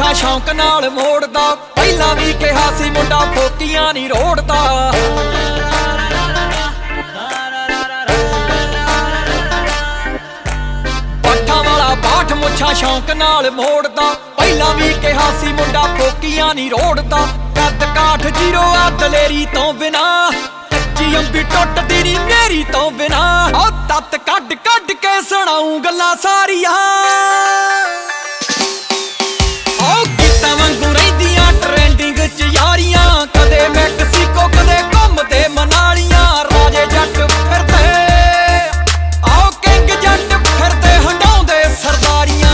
ਮੈਂ ਸ਼ੌਂਕ ਨਾਲ ਮੋੜਦਾ। ਪਹਿਲਾਂ ਵੀ ਕਿਹਾ ਸੀ ਮੁੰਡਾ ਫੋਕੀਆਂ ਨਹੀਂ ਰੋੜਦਾ। ਪੱਠਾਂ ਵਾਲਾ ਬਾਠ ਮੁੱਛਾਂ ਸ਼ੌਂਕ ਨਾਲ ਮੋੜਦਾ। ਪਹਿਲਾਂ ਵੀ ਕਿਹਾ ਸੀ ਮੁੰਡਾ ਫੋਕੀਆਂ ਨਹੀਂ ਰੋੜਦਾ। ਕੱਦ ਕਾਠ ਜੀਰੋ ਆ ਦਲੇਰੀ ਤੋਂ ਬਿਨਾ, ਕੱਚੀ ਅੰਬੀ ਟੁੱਟਦੀ ਨੀ ਮੇਰੀ ਤੋਂ ਬਿਨਾ। ਉਹ ਤੱਤ ਕੱਢ ਕੱਢ ਕੇ ਸੁਣਾਉਂ ਗੱਲਾਂ ਸਾਰੀਆਂ। ਉਹ ਗੀਤਾਂ ਵਾਂਗੂ ਰਹਿੰਦੀਆਂ ਟ੍ਰੈਂਡਿੰਗ ਚ ਯਾਰੀਆਂ। ਕਦੇ ਮੈਕਸੀਕੋ ਕਦੇ ਘੁੰਮਦੇ ਮਨਾਲੀਆਂ। ਰਾਜੇ ਜੱਟ ਫਿਰਦੇ, ਆਓ ਕਿੰਗ ਜੱਟ ਫਿਰਦੇ ਹੰਡਾਉਂਦੇ ਸਰਦਾਰੀਆਂ।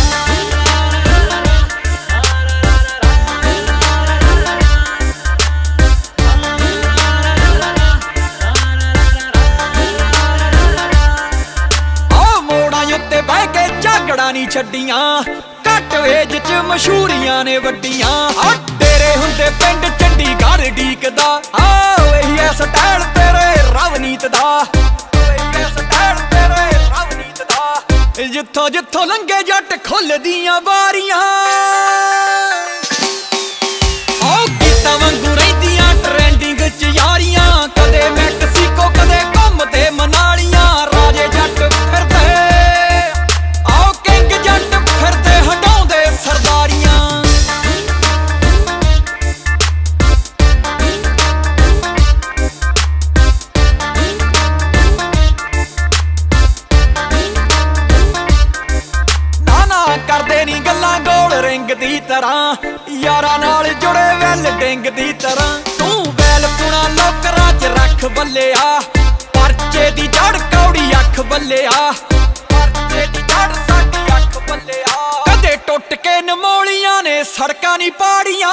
ਉੱਤੇ ਬਹਿ ਕੇ ਝਗੜਾ ਨਹੀਂ ਛੱਡੀਆਂ। ਘੱਟ ਏਜ ਚ ਮਸ਼ਹੂਰੀਆਂ ਨੇ ਵੱਡੀਆਂ। ਤੇਰੇ ਹੁੰਦੇ ਪਿੰਡ ਚੰਡੀਗੜ੍ਹ ਡੀਕਦਾ। ਇਹੀ ਐ ਸਟਾਈਲ ਤੇਰੇ ਰਵਨੀਤ ਦਾ। ਇਹੀ ਐ ਸਟਾਈਲ ਤੇਰੇ ਰਵਨੀਤ ਦਾ। ਜਿੱਥੋਂ ਜਿੱਥੋਂ ਲੰਘੇ ਜੱਟ ਖੁੱਲਦੀਆਂ ਬਾਰੀਆਂ। ਗੀਤਾਂ ਵਾਂਗੂ ਰਹਿੰਦੀਆਂ ਟ੍ਰੈਂਡਿੰਗ ਚ ਯਾਰੀਆਂ। ਕਦੇ ਮੈਕਸੀਕੋ ਕਦੇ ਘੁੰਮਦੇ ਮਨਾਲੀਆਂ। ਰਾਜੇ ਜੱਟ ਫਿਰਦੇ, ਸਰਦਾਰੀਆਂ। ਨਾ ਕਰਦੇ ਨੀ ਗੱਲਾਂ ਗੋਲ ਰਿੰਗ ਦੀ ਤਰ੍ਹਾਂ। ਯਾਰਾਂ ਨਾਲ ਜੁੜੇ ਵੈਲ ਡਿੰਗ ਦੀ ਤਰ੍ਹਾਂ। ਤੂੰ ਵੈਲ ਪੁਣਾ ਲੋਕਰਾਂ ਚ ਰੱਖ ਬੱਲਿਆ। ਪਰਚੇ ਦੀ ਜੜ ਕੌੜੀ ਅੱਖ ਬੱਲਿਆ। ਪਰਚੇ ਦੀ ਜੜ ਸਾਡੀ ਅੱਖ ਬੱਲਿਆ। ਕਦੇ ਟੁੱਟ ਕੇ ਨਮੋਲੀਆਂ ਨੇ ਸੜਕਾਂ ਨੀ ਪਾੜੀਆਂ।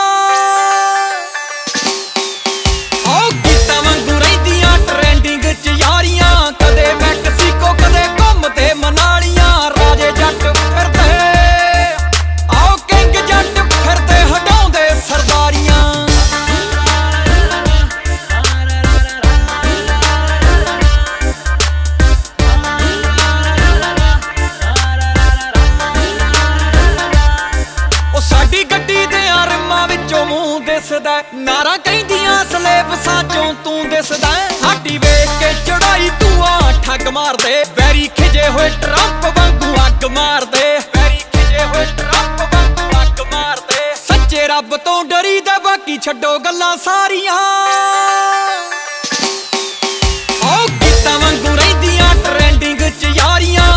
ਗੀਤਾਂ ਵਾਂਗੂ ਰਹਿੰਦੀਆਂ ਟ੍ਰੈਂਡਿੰਗ ਚ ਯਾਰੀਆਂ। ਕਦੇ ਮੈਕਸੀਕੋ ਕਦੇ ਘੁੰਮਦੇ ਮਨਾਲੀਆਂ। ਰਾਜੇ ਜੱਟ ਫਿਰਦੇ, ਆਓ ਕਿੰਗ ਜੱਟ ਫਿਰਦੇ ਹੰਡਾਉਂਦੇ ਸਰਦਾਰੀਆਂ। ਸਾਡੀ ਗੱਡੀ ਦੇ ਆਰਮਾਂ ਵਿੱਚੋਂ ਮੂੰਹ ਦਿਸਦਾ। ਨਾਰਾਂ ਕਹਿੰਦੀਆਂ ਸਲੇਬਸਾਂ ਚੋਂ ਤੂੰ ਦਿਸਦਾ। ਸਾਡੀ ਵੇਖ ਕੇ ਚੜਾਈ ਤੂੰ ਆ ਠੱਗ ਮਾਰਦੇ। ਵੈਰੀ ਖਿਜੇ ਹੋਏ ਟਰੰਪ ਵਾਂਗੂ ਅੱਗ ਮਾਰਦੇ। ਵੈਰੀ ਖਿਜੇ ਹੋਏ ਟਰੰਪ ਵਾਂਗੂ ਅੱਗ ਮਾਰਦੇ। ਸੱਚੇ ਰੱਬ ਤੋਂ ਡਰੀਦਾ, ਬਾਕੀ ਛੱਡੋ ਗੱਲਾਂ ਸਾਰੀਆਂ। ਗੀਤਾਂ ਵਾਂਗੂ ਰਹਿੰਦੀਆਂ ਟ੍ਰੈਂਡਿੰਗ ਚ ਯਾਰੀਆਂ।